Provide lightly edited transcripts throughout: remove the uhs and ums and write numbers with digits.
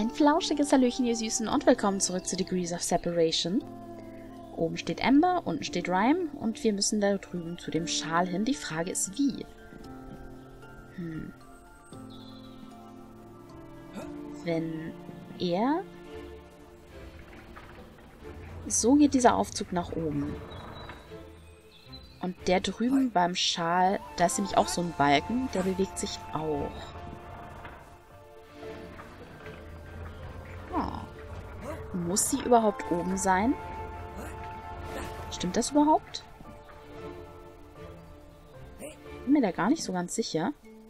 Ein flauschiges Hallöchen, ihr Süßen, und willkommen zurück zu Degrees of Separation. Oben steht Amber, unten steht Ryme und wir müssen da drüben zu dem Schal hin. Die Frage ist, wie? Wenn er... So geht dieser Aufzug nach oben. Und der drüben beim Schal, da ist nämlich auch so ein Balken, der bewegt sich auch. Muss sie überhaupt oben sein? Stimmt das überhaupt? Bin mir da gar nicht so ganz sicher.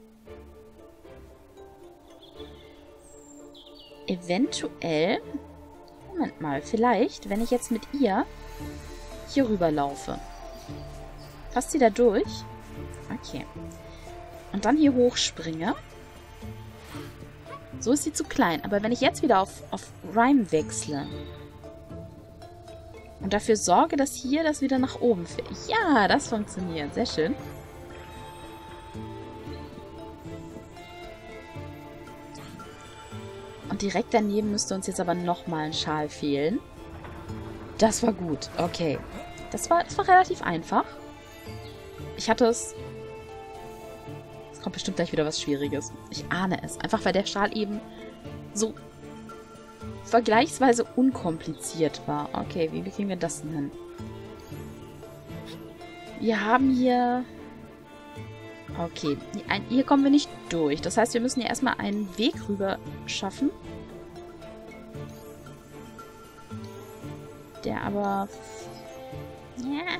Eventuell... Moment mal, vielleicht, wenn ich jetzt mit ihr hier rüber laufe. Passt sie da durch? Okay. Und dann hier hochspringe. So ist sie zu klein. Aber wenn ich jetzt wieder auf Ryme wechsle und dafür sorge, dass hier das wieder nach oben fährt. Ja, das funktioniert. Sehr schön. Und direkt daneben müsste uns jetzt aber nochmal ein Schal fehlen. Das war gut. Okay. Das war relativ einfach. Ich hatte es... Es kommt bestimmt gleich wieder was Schwieriges. Ich ahne es. Einfach weil der Schal eben so vergleichsweise unkompliziert war. Okay, wie kriegen wir das denn hin? Wir haben hier... Okay, hier kommen wir nicht durch. Das heißt, wir müssen hier erstmal einen Weg rüber schaffen. Der aber... Ja.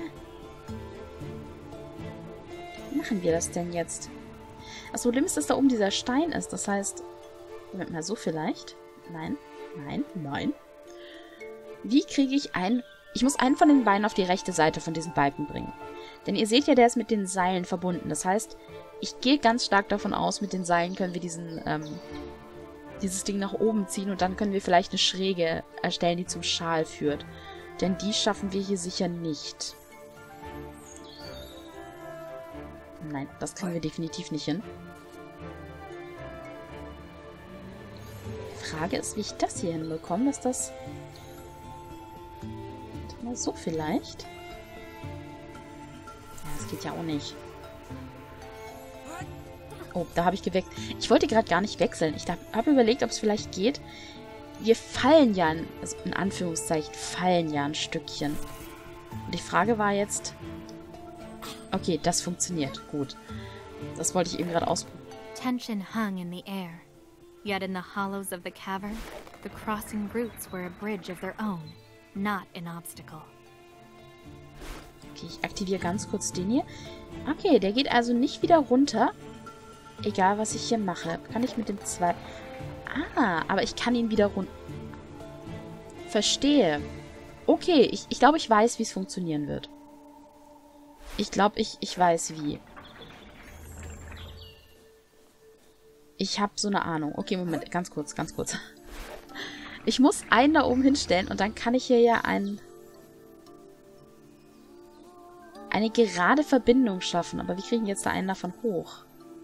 Wie machen wir das denn jetzt? Das Problem ist, dass da oben dieser Stein ist. Das heißt... Moment mal, so vielleicht? Nein, nein, nein. Wie kriege ich einen... Ich muss einen von den Beinen auf die rechte Seite von diesem Balken bringen. Denn ihr seht ja, der ist mit den Seilen verbunden. Das heißt, ich gehe ganz stark davon aus, mit den Seilen können wir dieses Ding nach oben ziehen und dann können wir vielleicht eine Schräge erstellen, die zum Schal führt. Denn die schaffen wir hier sicher nicht. Nein, das kriegen wir definitiv nicht hin. Die Frage ist, wie ich das hier hinbekomme, dass das... Mal so vielleicht... Das geht ja auch nicht. Oh, da habe ich geweckt. Ich wollte gerade gar nicht wechseln. Ich habe überlegt, ob es vielleicht geht. Wir fallen ja, also in Anführungszeichen, fallen ja ein Stückchen. Und die Frage war jetzt... Okay, das funktioniert. Gut. Das wollte ich eben gerade ausprobieren. Tension hung in the air. Yet in the hollows of the cavern, the crossing roots were a bridge of their own, not an obstacle. Okay, ich aktiviere ganz kurz den hier. Okay, der geht also nicht wieder runter. Egal, was ich hier mache. Kann ich mit dem zwei... Ah, aber ich kann ihn wieder runter... Verstehe. Okay, ich glaube, ich weiß, wie es funktionieren wird. Ich glaube, ich weiß, wie. Ich habe so eine Ahnung. Okay, Moment, ganz kurz, ganz kurz. Ich muss einen da oben hinstellen und dann kann ich hier ja eine gerade Verbindung schaffen. Aber wie kriegen wir jetzt da einen davon hoch?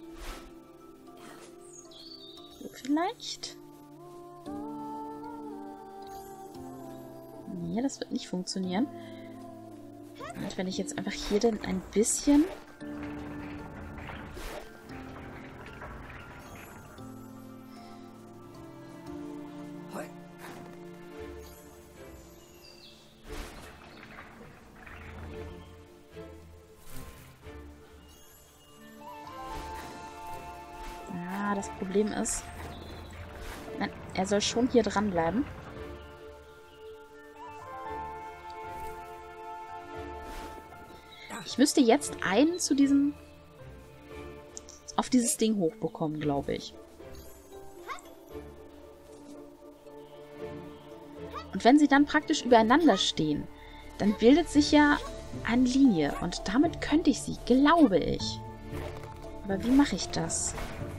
So vielleicht? Nee, das wird nicht funktionieren. Und wenn ich jetzt einfach hier dann ein bisschen... Das Problem ist... Nein, er soll schon hier dranbleiben. Ich müsste jetzt einen zu diesem... auf dieses Ding hochbekommen, glaube ich. Und wenn sie dann praktisch übereinander stehen, dann bildet sich ja eine Linie. Und damit könnte ich sie, glaube ich. Aber wie mache ich das?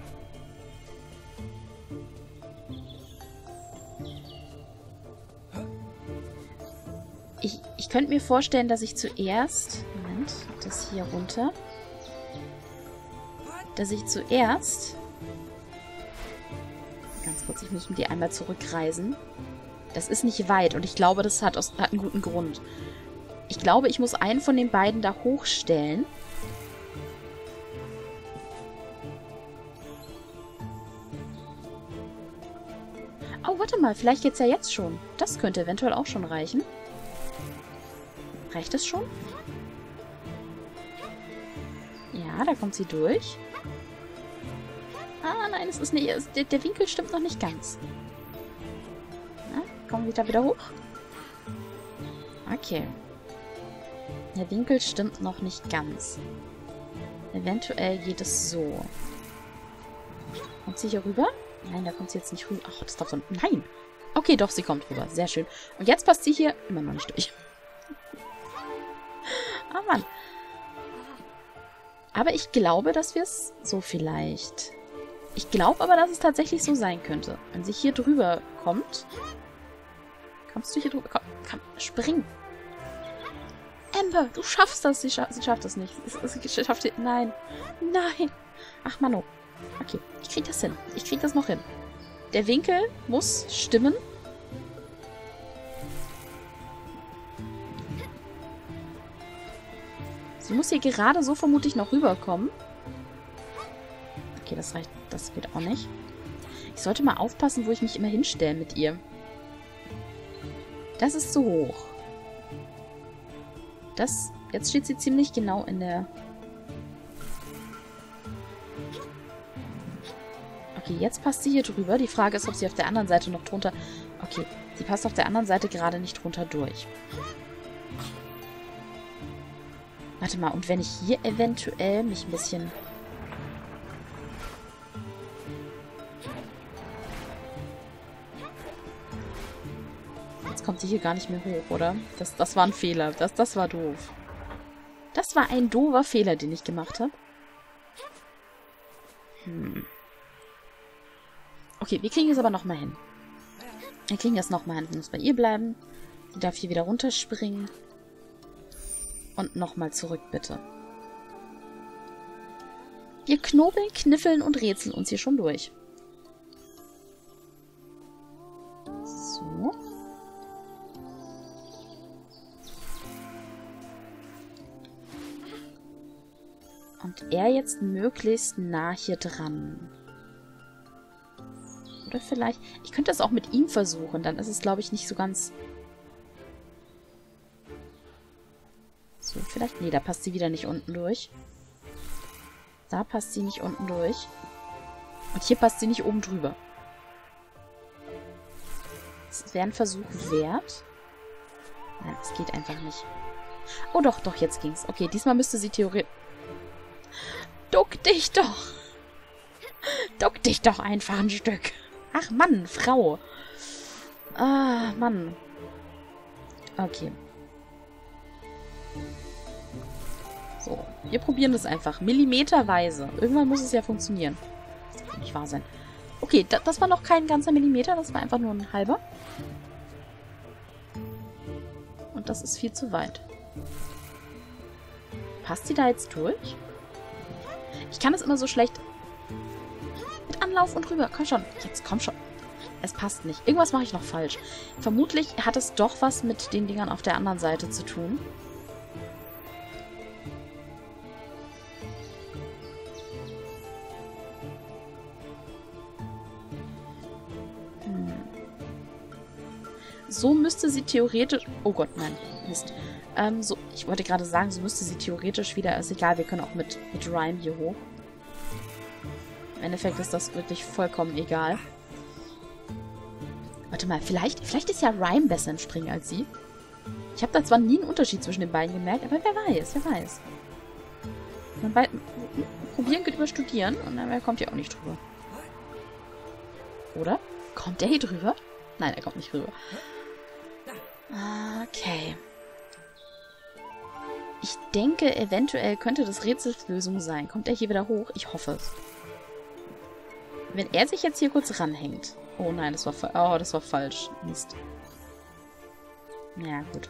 Ich könnte mir vorstellen, dass ich zuerst... Moment, das hier runter. Dass ich zuerst Ganz kurz, ich muss mit dir einmal zurückreisen. Das ist nicht weit und ich glaube, das hat einen guten Grund. Ich glaube, ich muss einen von den beiden da hochstellen. Oh, warte mal, vielleicht geht's ja jetzt schon. Das könnte eventuell auch schon reichen. Reicht es schon? Ja, da kommt sie durch. Ah, nein, es ist nicht. Der Winkel stimmt noch nicht ganz. Na, kommen wir da wieder hoch? Okay. Der Winkel stimmt noch nicht ganz. Eventuell geht es so. Kommt sie hier rüber? Nein, da kommt sie jetzt nicht rüber. Ach, das darf so... Nein! Okay, doch, sie kommt rüber. Sehr schön. Und jetzt passt sie hier immer noch nicht durch. Ah, Mann. Aber ich glaube, dass wir es so vielleicht... Ich glaube aber, dass es tatsächlich so sein könnte. Wenn sie hier drüber kommt... Kommst du hier drüber? Komm, spring! Amber, du schaffst das. Sie schafft das nicht. Sie schafft es... Nein. Nein. Ach, Mano. Okay, ich krieg das hin. Ich krieg das noch hin. Der Winkel muss stimmen. Sie muss hier gerade so vermutlich noch rüberkommen. Okay, das reicht. Das geht auch nicht. Ich sollte mal aufpassen, wo ich mich immer hinstelle mit ihr. Das ist zu hoch. Das... Jetzt steht sie ziemlich genau in der... Okay, jetzt passt sie hier drüber. Die Frage ist, ob sie auf der anderen Seite noch drunter... Okay, sie passt auf der anderen Seite gerade nicht drunter durch. Warte mal, und wenn ich hier eventuell mich ein bisschen... Jetzt kommt sie hier gar nicht mehr hoch, oder? Das war ein Fehler. Das war doof. Das war ein doofer Fehler, den ich gemacht habe. Okay, wir kriegen es aber nochmal hin. Wir kriegen das nochmal hin. Wir müssen bei ihr bleiben. Sie darf hier wieder runterspringen. Und nochmal zurück, bitte. Wir knobeln, kniffeln und rätseln uns hier schon durch. So. Und er jetzt möglichst nah hier dran. Oder vielleicht... Ich könnte das auch mit ihm versuchen. Dann ist es, glaube ich, nicht so ganz... So, vielleicht... Nee, da passt sie wieder nicht unten durch. Da passt sie nicht unten durch. Und hier passt sie nicht oben drüber. Das wäre ein Versuch wert. Nein, es geht einfach nicht. Oh doch, doch, jetzt ging's. Okay, diesmal müsste sie theoretisch... Duck dich doch! Duck dich doch einfach ein Stück. Ach Mann, Frau. Ah, Mann. Okay. So, wir probieren das einfach. Millimeterweise. Irgendwann muss es ja funktionieren. Das kann nicht wahr sein. Okay, das war noch kein ganzer Millimeter. Das war einfach nur ein halber. Und das ist viel zu weit. Passt sie da jetzt durch? Ich kann es immer so schlecht... Mit Anlauf und rüber. Komm schon. Jetzt komm schon. Es passt nicht. Irgendwas mache ich noch falsch. Vermutlich hat es doch was mit den Dingern auf der anderen Seite zu tun. So müsste sie theoretisch... Oh Gott, nein. Mist. So, ich wollte gerade sagen, so müsste sie theoretisch wieder... Ist egal, wir können auch mit Rhyme hier hoch. Im Endeffekt ist das wirklich vollkommen egal. Warte mal, vielleicht ist ja Rhyme besser im Springen als sie. Ich habe da zwar nie einen Unterschied zwischen den beiden gemerkt, aber wer weiß, wer weiß. Man probieren geht über studieren und dann kommt ja auch nicht drüber. Oder? Kommt der hier drüber? Nein, er kommt nicht rüber. Okay. Ich denke, eventuell könnte das Rätselslösung sein. Kommt er hier wieder hoch? Ich hoffe es. Wenn er sich jetzt hier kurz ranhängt. Oh nein, das war, das war falsch. Mist. Ja, gut.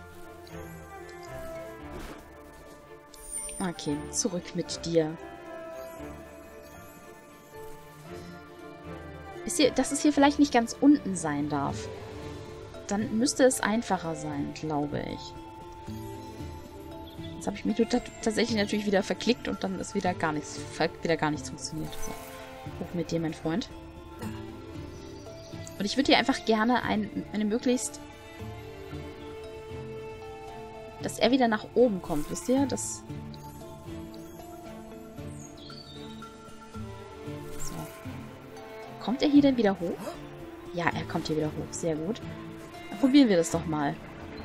Okay, zurück mit dir. dass es hier vielleicht nicht ganz unten sein darf. Dann müsste es einfacher sein, glaube ich. Jetzt habe ich mich tatsächlich natürlich wieder verklickt und dann ist wieder gar nichts funktioniert. So. Hoch mit dir, mein Freund. Und ich würde hier einfach gerne eine möglichst... dass er wieder nach oben kommt, wisst ihr? Das... So. Kommt er hier denn wieder hoch? Ja, er kommt hier wieder hoch. Sehr gut. Dann probieren wir das doch mal.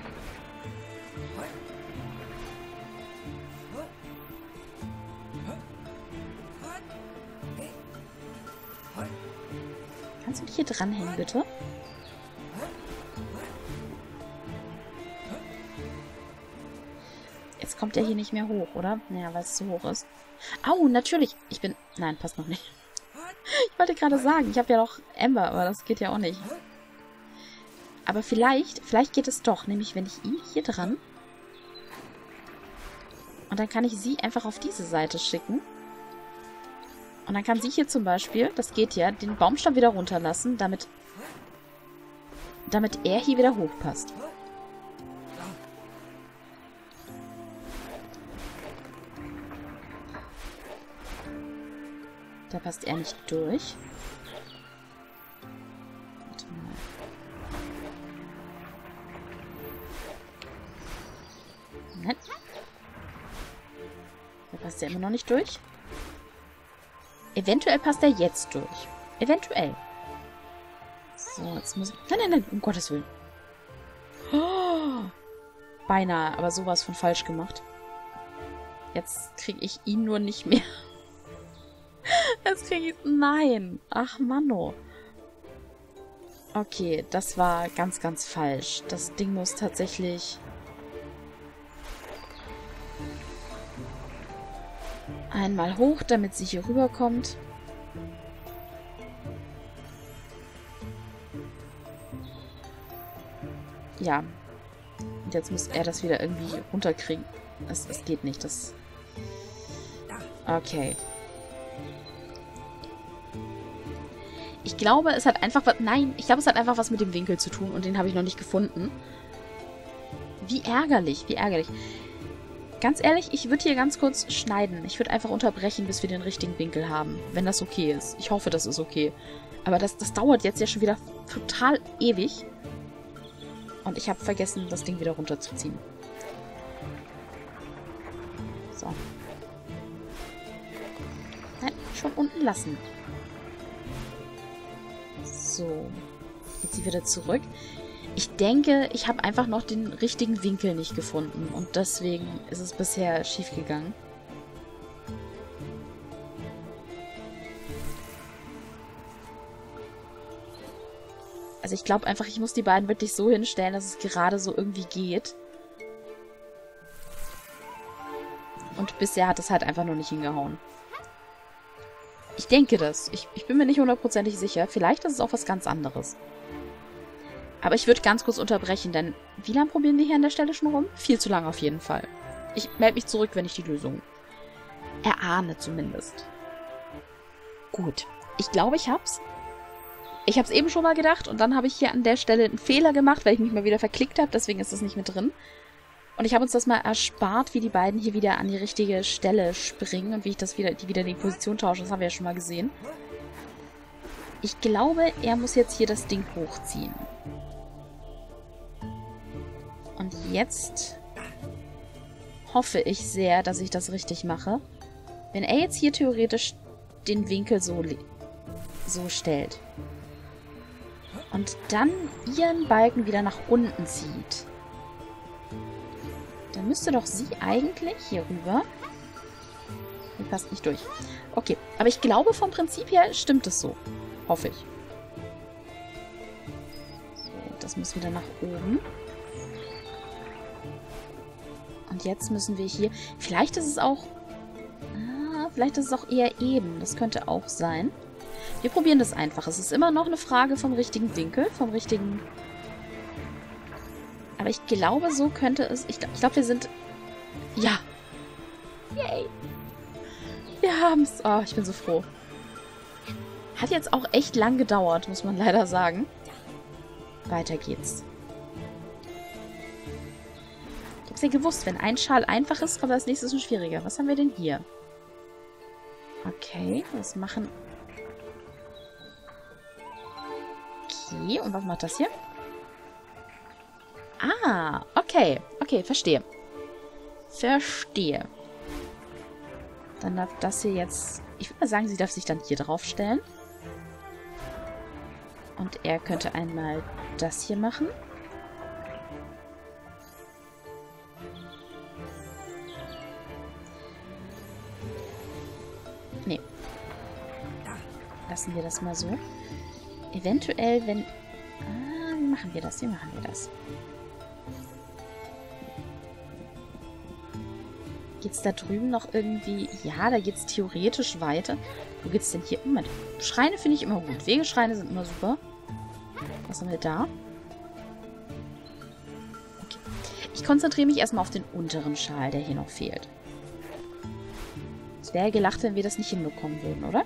Kannst du dich hier dranhängen, bitte? Jetzt kommt er hier nicht mehr hoch, oder? Naja, weil es zu hoch ist. Au, natürlich. Ich bin... Nein, passt noch nicht. Ich wollte gerade sagen, ich habe ja noch Amber, aber das geht ja auch nicht. Aber vielleicht geht es doch. Nämlich, wenn ich ihn hier dran... Und dann kann ich sie einfach auf diese Seite schicken. Und dann kann sie hier zum Beispiel, das geht ja, den Baumstamm wieder runterlassen, damit er hier wieder hochpasst. Da passt er nicht durch. Warte mal. Nein. Da passt er immer noch nicht durch. Eventuell passt er jetzt durch. Eventuell. So, jetzt muss... Nein, um Gottes Willen. Oh, beinahe, aber sowas von falsch gemacht. Jetzt kriege ich ihn nur nicht mehr. Jetzt kriege ich... Nein. Ach, Manno. Okay, das war ganz, ganz falsch. Das Ding muss tatsächlich... einmal hoch, damit sie hier rüberkommt. Ja. Und jetzt muss er das wieder irgendwie runterkriegen. Es geht nicht. Das... Okay. Ich glaube, es hat einfach was... Nein, ich glaube, es hat einfach was mit dem Winkel zu tun und den habe ich noch nicht gefunden. Wie ärgerlich, wie ärgerlich. Ganz ehrlich, ich würde hier ganz kurz schneiden. Ich würde einfach unterbrechen, bis wir den richtigen Winkel haben. Wenn das okay ist. Ich hoffe, das ist okay. Aber das dauert jetzt ja schon wieder total ewig. Und ich habe vergessen, das Ding wieder runterzuziehen. So. Nein, schon unten lassen. So. Jetzt sie wieder zurück. Ich denke, ich habe einfach noch den richtigen Winkel nicht gefunden. Und deswegen ist es bisher schief gegangen. Also ich glaube einfach, ich muss die beiden wirklich so hinstellen, dass es gerade so irgendwie geht. Und bisher hat es halt einfach noch nicht hingehauen. Ich denke das. Ich bin mir nicht hundertprozentig sicher. Vielleicht ist es auch was ganz anderes. Aber ich würde ganz kurz unterbrechen, denn wie lange probieren wir hier an der Stelle schon rum? Viel zu lange auf jeden Fall. Ich melde mich zurück, wenn ich die Lösung erahne zumindest. Gut. Ich glaube, ich hab's. Ich hab's eben schon mal gedacht und dann habe ich hier an der Stelle einen Fehler gemacht, weil ich mich mal wieder verklickt habe, deswegen ist das nicht mit drin. Und ich habe uns das mal erspart, wie die beiden hier wieder an die richtige Stelle springen und wie ich die wieder die Position tausche. Das haben wir ja schon mal gesehen. Ich glaube, er muss jetzt hier das Ding hochziehen. Und jetzt hoffe ich sehr, dass ich das richtig mache. Wenn er jetzt hier theoretisch den Winkel so stellt und dann ihren Balken wieder nach unten zieht, dann müsste doch sie eigentlich hier rüber... Die passt nicht durch. Okay, aber ich glaube, vom Prinzip her stimmt es so. Hoffe ich. So, das muss wieder nach oben. Und jetzt müssen wir hier... Vielleicht ist es auch... vielleicht ist es auch eher eben. Das könnte auch sein. Wir probieren das einfach. Es ist immer noch eine Frage vom richtigen Winkel. Vom richtigen... Aber ich glaube, so könnte es... Ich glaube, wir sind... Ja! Yay! Wir haben's! Oh, ich bin so froh. Hat jetzt auch echt lang gedauert, muss man leider sagen. Weiter geht's. Ich hab's ja gewusst, wenn ein Schal einfach ist, kommt das nächste schon schwieriger. Was haben wir denn hier? Okay, was machen... Okay, und was macht das hier? Ah, okay. Okay, verstehe. Verstehe. Dann darf das hier jetzt... Ich würde mal sagen, sie darf sich dann hier draufstellen. Und er könnte einmal das hier machen. Nee. Lassen wir das mal so. Eventuell, wenn... Ah, wie machen wir das? Wie machen wir das? Geht's da drüben noch irgendwie... Ja, da geht's theoretisch weiter. Wo geht's denn hier? Moment. Schreine finde ich immer gut. Wegeschreine sind immer super. Was haben wir da? Okay. Ich konzentriere mich erstmal auf den unteren Schal, der hier noch fehlt. Es wäre gelacht, wenn wir das nicht hinbekommen würden, oder?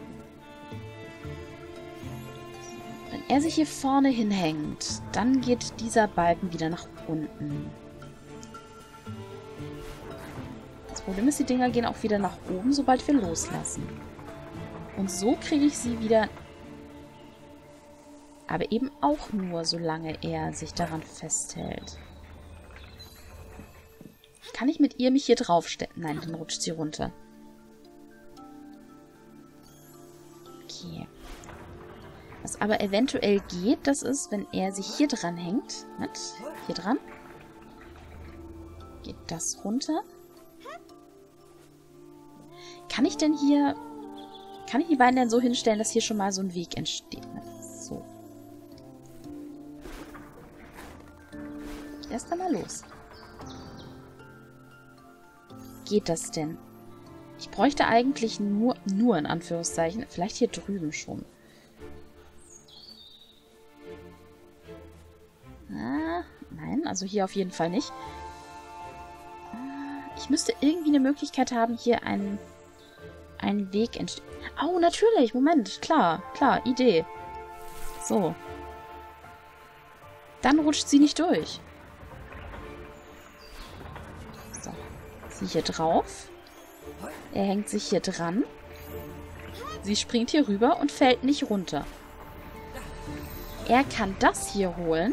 Wenn er sich hier vorne hinhängt, dann geht dieser Balken wieder nach unten. Das Problem ist, die Dinger gehen auch wieder nach oben, sobald wir loslassen. Und so kriege ich sie wieder... Aber eben auch nur, solange er sich daran festhält. Kann ich mit ihr mich hier draufstellen? Nein, dann rutscht sie runter. Okay. Was aber eventuell geht, das ist, wenn er sich hier dran hängt. Mit, hier dran. Geht das runter? Kann ich denn hier... Kann ich die beiden denn so hinstellen, dass hier schon mal so ein Weg entsteht? So. Erst einmal los. Geht das denn? Ich bräuchte eigentlich nur in Anführungszeichen, vielleicht hier drüben schon. Ah, nein, also hier auf jeden Fall nicht. Ich müsste irgendwie eine Möglichkeit haben, hier einen Weg entsteht. Oh, natürlich, Moment, klar, Idee. So. Dann rutscht sie nicht durch. So. Sie hier drauf. Er hängt sich hier dran. Sie springt hier rüber und fällt nicht runter. Er kann das hier holen.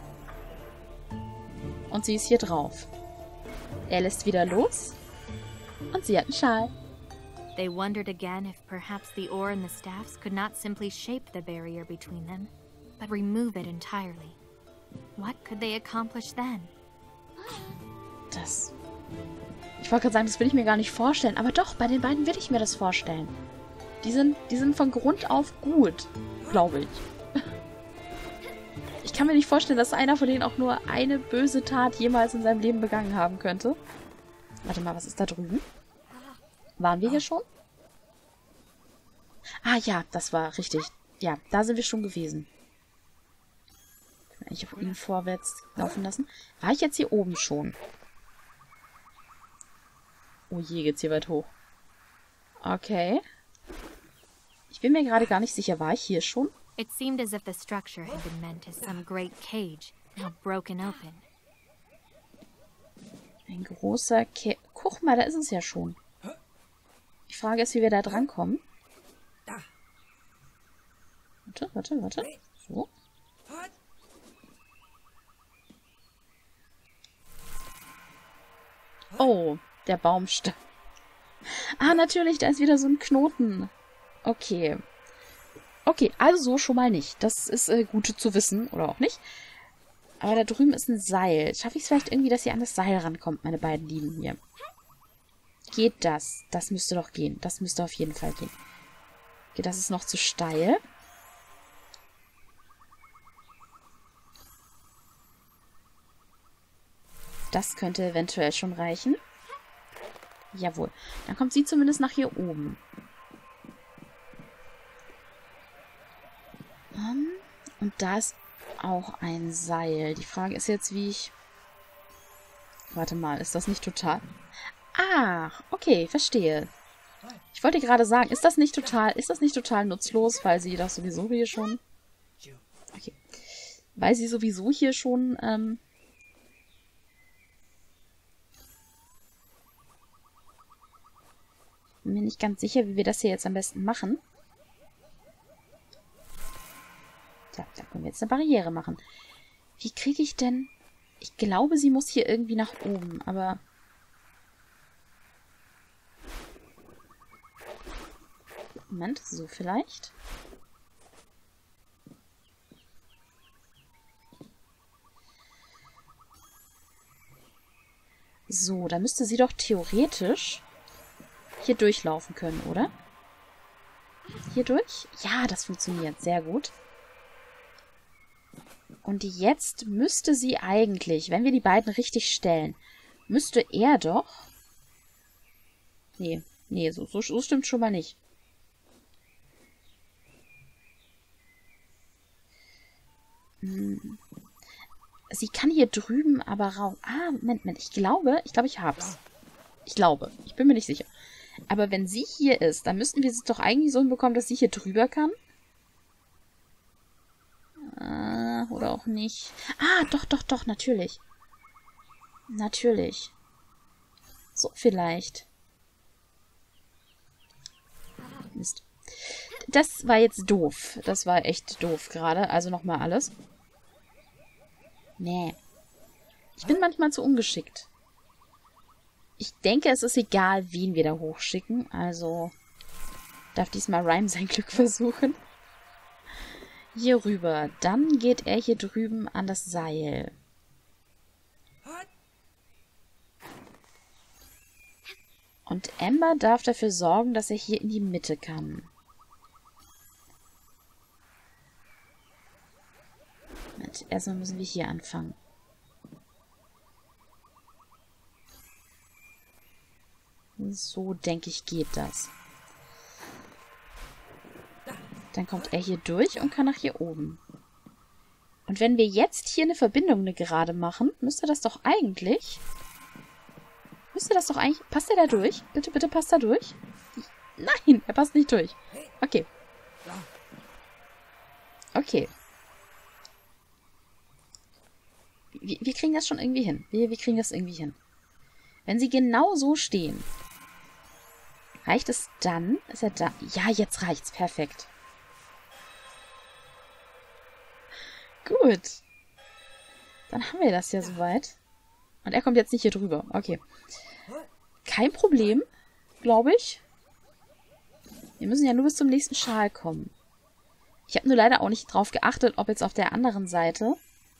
Und sie ist hier drauf. Er lässt wieder los. Und sie hat einen Schal. They wondered again if perhaps the oar and the staffs could not simply shape the barrier between them, but remove it entirely. What could they accomplish then? Das... Ich wollte gerade sagen, das will ich mir gar nicht vorstellen. Aber doch, bei den beiden will ich mir das vorstellen. Die sind von Grund auf gut, glaube ich. Ich kann mir nicht vorstellen, dass einer von denen auch nur eine böse Tat jemals in seinem Leben begangen haben könnte. Warte mal, was ist da drüben? Waren wir hier schon? Ah ja, das war richtig. Ja, da sind wir schon gewesen. Kann ich auf ihn vorwärts laufen lassen? War ich jetzt hier oben schon? Oh je, geht's hier weit hoch. Okay. Ich bin mir gerade gar nicht sicher, war ich hier schon? It seemed as if the structure had been meant as some great cage, now broken open. Ein großer Guck mal, da ist es ja schon. Die Frage ist, wie wir da drankommen. Warte. So. Oh, der Baumstamm. Ah, natürlich, da ist wieder so ein Knoten. Okay. Okay, also so schon mal nicht. Das ist gut zu wissen, oder auch nicht. Aber da drüben ist ein Seil. Schaffe ich es vielleicht irgendwie, dass ihr an das Seil rankommt, meine beiden Lieben hier? Geht das? Das müsste doch gehen. Das müsste auf jeden Fall gehen. Okay, das ist noch zu steil. Das könnte eventuell schon reichen. Jawohl. Dann kommt sie zumindest nach hier oben. Und da ist auch ein Seil. Die Frage ist jetzt, wie ich... Warte mal, ist das nicht total... Ach, okay, verstehe. Ich wollte gerade sagen, ist das nicht total nutzlos, weil sie das sowieso hier schon... Okay. Weil sie sowieso hier schon, bin mir nicht ganz sicher, wie wir das hier jetzt am besten machen. Tja, da können wir jetzt eine Barriere machen. Wie kriege ich denn... Ich glaube, sie muss hier irgendwie nach oben, aber... Moment, so vielleicht. So, da müsste sie doch theoretisch hier durchlaufen können, oder? Hier durch? Ja, das funktioniert. Sehr gut. Und jetzt müsste sie eigentlich, wenn wir die beiden richtig stellen, müsste er doch... Nee, so stimmt schon mal nicht. Sie kann hier drüben aber raus... Ah, Moment. Ich glaube, ich hab's. Ich glaube. Ich bin mir nicht sicher. Aber wenn sie hier ist, dann müssten wir es doch eigentlich so hinbekommen, dass sie hier drüber kann. Oder auch nicht. Ah, doch, natürlich. Natürlich. So, vielleicht. Mist. Das war jetzt doof. Das war echt doof gerade. Also nochmal alles. Nee. Ich bin manchmal zu ungeschickt. Ich denke, es ist egal, wen wir da hochschicken. Also darf diesmal Ryme sein Glück versuchen. Hier rüber. Dann geht er hier drüben an das Seil. Und Amber darf dafür sorgen, dass er hier in die Mitte kann. Erstmal müssen wir hier anfangen. So, denke ich, geht das. Dann kommt er hier durch und kann nach hier oben. Und wenn wir jetzt hier eine Verbindung, eine gerade machen, müsste das doch eigentlich... Passt er da durch? Bitte passt er durch? Nein, er passt nicht durch. Okay. Okay. Wir kriegen das schon irgendwie hin. Wir kriegen das irgendwie hin. Wenn sie genau so stehen, reicht es dann? Ist er da? Ja, jetzt reicht's. Perfekt. Gut. Dann haben wir das ja soweit. Und er kommt jetzt nicht hier drüber. Okay. Kein Problem, glaube ich. Wir müssen ja nur bis zum nächsten Schal kommen. Ich habe nur leider auch nicht drauf geachtet, ob jetzt auf der anderen Seite...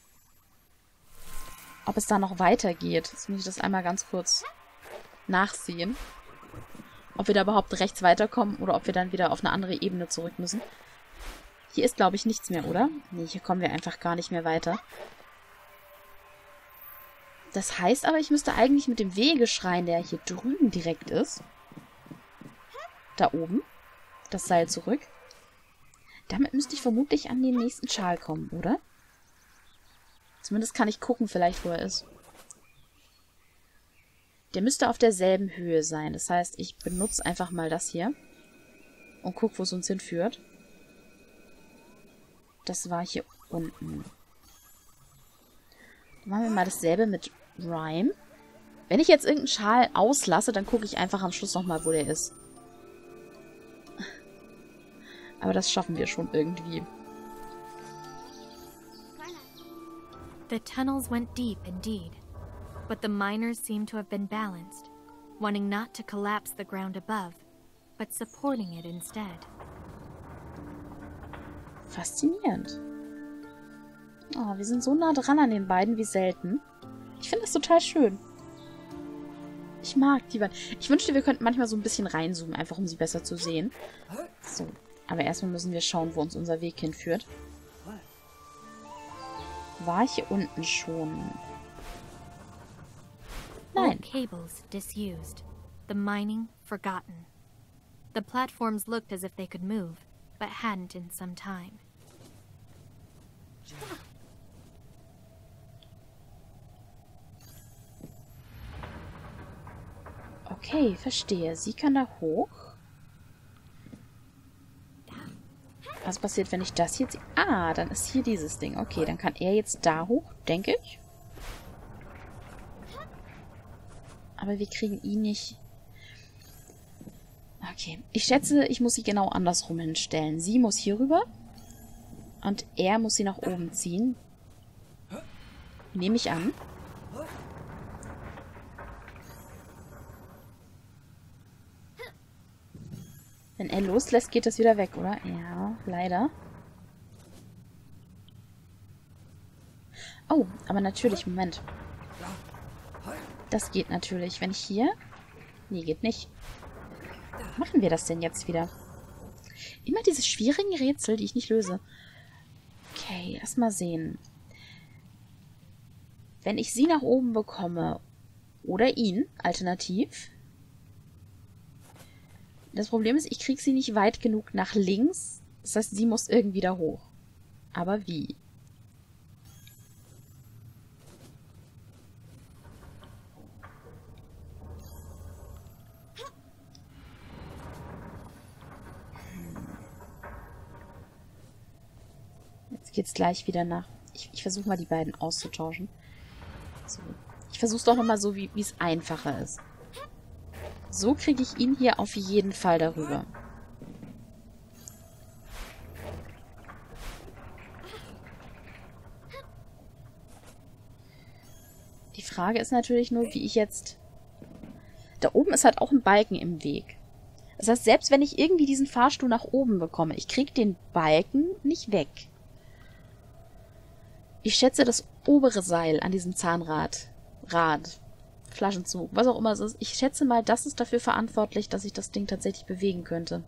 ob es da noch weitergeht. Jetzt muss ich das einmal ganz kurz nachsehen. Ob wir da überhaupt rechts weiterkommen oder ob wir dann wieder auf eine andere Ebene zurück müssen. Hier ist, glaube ich, nichts mehr, oder? Nee, hier kommen wir einfach gar nicht mehr weiter. Das heißt aber, ich müsste eigentlich mit dem Wegeschrein, der hier drüben direkt ist, da oben, das Seil zurück. Damit müsste ich vermutlich an den nächsten Schal kommen, oder? Zumindest kann ich gucken, vielleicht, wo er ist. Der müsste auf derselben Höhe sein. Das heißt, ich benutze einfach mal das hier und gucke, wo es uns hinführt. Das war hier unten. Dann machen wir mal dasselbe mit Ryme. Wenn ich jetzt irgendeinen Schal auslasse, dann gucke ich einfach am Schluss nochmal, wo der ist. Aber das schaffen wir schon irgendwie. The tunnels went deep indeed, but the miners seemed to have been balanced, wanting not to collapse the ground above, but supporting it instead. Faszinierend. Oh, wir sind so nah dran an den beiden wie selten. Ich finde das total schön. Ich mag die beiden. Ich wünschte, wir könnten manchmal so ein bisschen reinzoomen, einfach um sie besser zu sehen. So, aber erstmal müssen wir schauen, wo uns unser Weg hinführt. War ich hier unten schon? Nein. All cables disused, the mining forgotten. The platforms looked as if they could move, but hadn't in some time. Okay, verstehe. Sie kann da hoch. Was passiert, wenn ich das hier ziehe? Ah, dann ist hier dieses Ding. Okay, dann kann er jetzt da hoch, denke ich. Aber wir kriegen ihn nicht... Okay, ich schätze, ich muss sie genau andersrum hinstellen. Sie muss hier rüber. Und er muss sie nach oben ziehen. Nehme ich an. Wenn er loslässt, geht das wieder weg, oder? Ja, leider. Oh, aber natürlich, Moment. Das geht natürlich. Wenn ich hier... Nee, geht nicht. Wie machen wir das denn jetzt wieder? Immer diese schwierigen Rätsel, die ich nicht löse. Okay, erst mal sehen. Wenn ich sie nach oben bekomme, oder ihn, alternativ. Das Problem ist, ich kriege sie nicht weit genug nach links. Das heißt, sie muss irgendwie da hoch. Aber wie? Jetzt geht's gleich wieder nach... Ich versuche mal, die beiden auszutauschen. So. Ich versuche es doch nochmal so, wie es einfacher ist. So kriege ich ihn hier auf jeden Fall darüber. Die Frage ist natürlich nur, wie ich jetzt... Da oben ist halt auch ein Balken im Weg. Das heißt, selbst wenn ich irgendwie diesen Fahrstuhl nach oben bekomme, ich kriege den Balken nicht weg. Ich schätze, das obere Seil an diesem Zahnrad, Flaschenzug, was auch immer es ist, ich schätze mal, das ist dafür verantwortlich, dass ich das Ding tatsächlich bewegen könnte.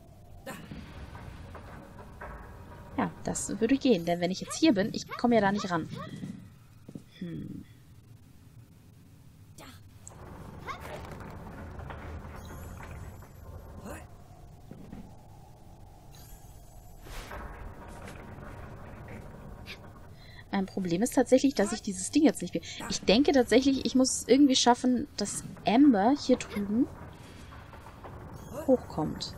Ja, das würde gehen, denn wenn ich jetzt hier bin, ich komme ja da nicht ran. Mein Problem ist tatsächlich, dass ich dieses Ding jetzt nicht will. Ich denke tatsächlich, ich muss es irgendwie schaffen, dass Amber hier drüben hochkommt.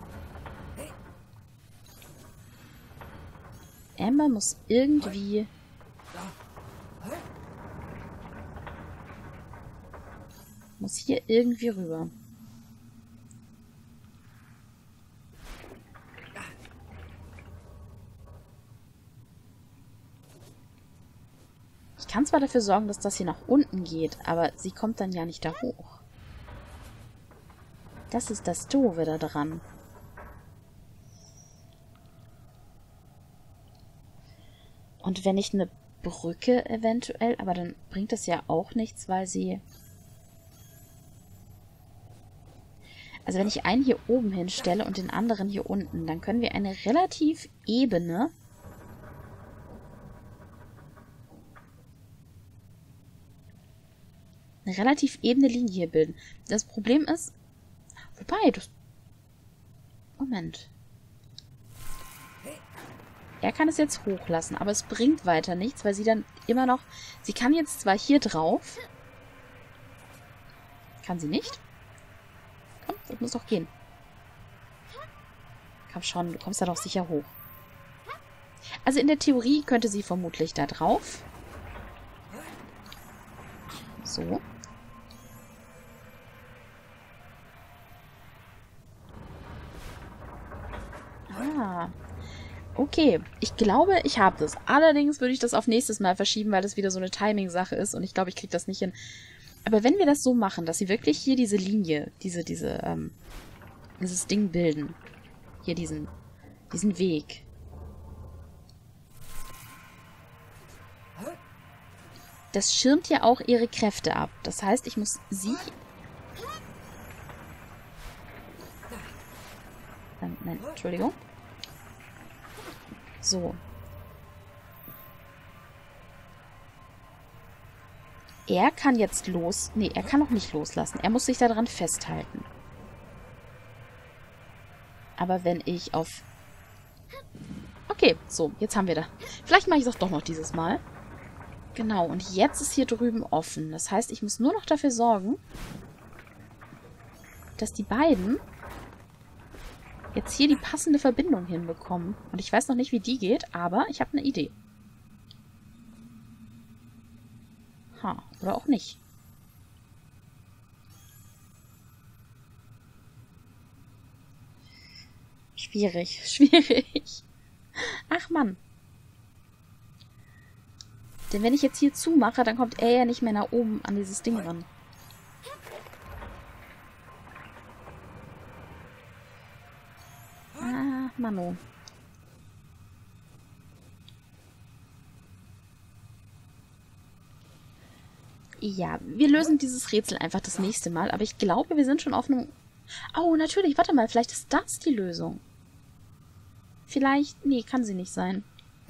Amber muss irgendwie... Muss hier irgendwie rüber. Ich kann zwar dafür sorgen, dass das hier nach unten geht, aber sie kommt dann ja nicht da hoch. Das ist das Doofe da dran. Und wenn ich eine Brücke eventuell, aber dann bringt das ja auch nichts, weil sie... Also wenn ich einen hier oben hinstelle und den anderen hier unten, dann können wir eine relativ ebene... Eine relativ ebene Linie hier bilden. Das Problem ist... Wobei, das... Moment. Er kann es jetzt hochlassen, aber es bringt weiter nichts, weil sie dann immer noch... Sie kann jetzt zwar hier drauf... Kann sie nicht? Komm, das muss doch gehen. Komm schon, du kommst da doch sicher hoch. Also in der Theorie könnte sie vermutlich da drauf. So. Ah. Okay. Ich glaube, ich habe das. Allerdings würde ich das auf nächstes Mal verschieben, weil das wieder so eine Timing-Sache ist und ich glaube, ich kriege das nicht hin. Aber wenn wir das so machen, dass sie wirklich hier diese Linie, dieses Ding bilden. Hier diesen Weg. Das schirmt ja auch ihre Kräfte ab. Das heißt, ich muss sie... Nein, Entschuldigung. So. Er kann jetzt los... Nee, er kann noch nicht loslassen. Er muss sich daran festhalten. Aber wenn ich auf... Okay, so, jetzt haben wir da. Vielleicht mache ich es doch noch dieses Mal. Genau, und jetzt ist hier drüben offen. Das heißt, ich muss nur noch dafür sorgen, dass die beiden jetzt hier die passende Verbindung hinbekommen. Und ich weiß noch nicht, wie die geht, aber ich habe eine Idee. Ha, oder auch nicht. Schwierig, schwierig. Ach Mann. Denn wenn ich jetzt hier zumache, dann kommt er ja nicht mehr nach oben an dieses Ding ran. Ah, Mano. Ja, wir lösen dieses Rätsel einfach das nächste Mal, aber ich glaube, wir sind schon auf einem... Oh, natürlich, warte mal, vielleicht ist das die Lösung. Vielleicht... Nee, kann sie nicht sein.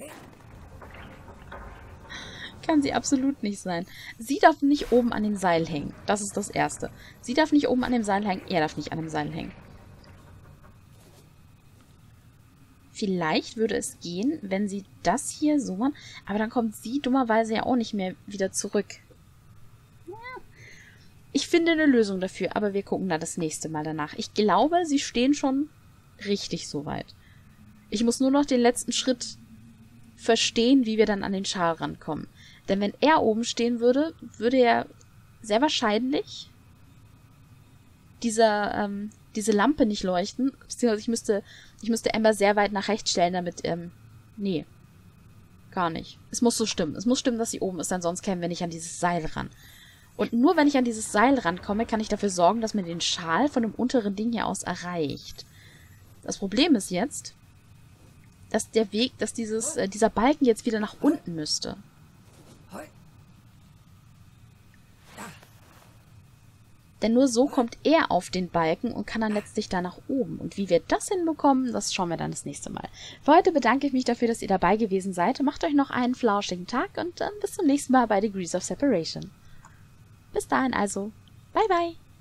Kann sie absolut nicht sein. Sie darf nicht oben an dem Seil hängen. Das ist das Erste. Sie darf nicht oben an dem Seil hängen. Er darf nicht an dem Seil hängen. Vielleicht würde es gehen, wenn sie das hier so machen. Aber dann kommt sie dummerweise ja auch nicht mehr wieder zurück. Ja. Ich finde eine Lösung dafür, aber wir gucken da das nächste Mal danach. Ich glaube, sie stehen schon richtig so weit. Ich muss nur noch den letzten Schritt verstehen, wie wir dann an den Schal rankommen. Denn wenn er oben stehen würde, würde er sehr wahrscheinlich diese Lampe nicht leuchten. Beziehungsweise ich müsste Amber sehr weit nach rechts stellen, damit, nee. Gar nicht. Es muss so stimmen. Es muss stimmen, dass sie oben ist, denn sonst kämen wir nicht an dieses Seil ran. Und nur wenn ich an dieses Seil rankomme, kann ich dafür sorgen, dass mir den Schal von dem unteren Ding hier aus erreicht. Das Problem ist jetzt, dass der Weg, dass dieser Balken jetzt wieder nach unten müsste. Denn nur so kommt er auf den Balken und kann dann letztlich da nach oben. Und wie wir das hinbekommen, das schauen wir dann das nächste Mal. Für heute bedanke ich mich dafür, dass ihr dabei gewesen seid. Macht euch noch einen flauschigen Tag und dann bis zum nächsten Mal bei Degrees of Separation. Bis dahin also. Bye, bye.